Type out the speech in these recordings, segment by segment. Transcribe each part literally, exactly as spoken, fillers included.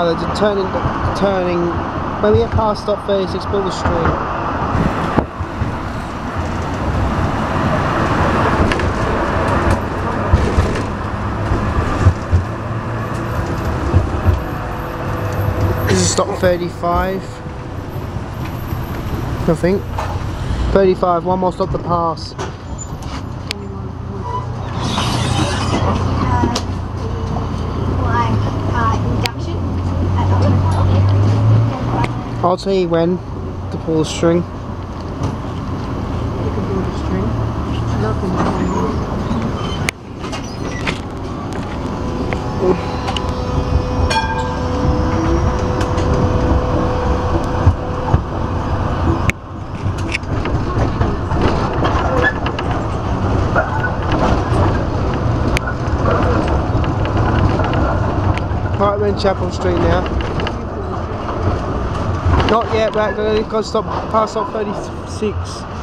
Tyler, to turning, turning, when we get past stop thirty-six, pull the string. This is stop thirty-five, I think. thirty-five, one more stop to pass. I'll tell you when to pull the string. You can pull the string. Nothing. Right, we're in Chapel Street now. Not yet, right, we've got to stop past stop thirty-six.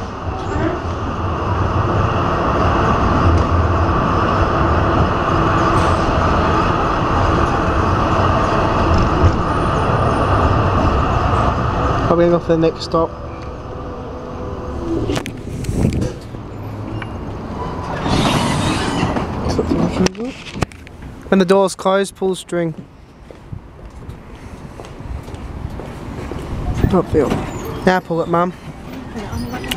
Probably going off the next stop. When the door's closed, pull the string. Upfield. Now pull it, Mum.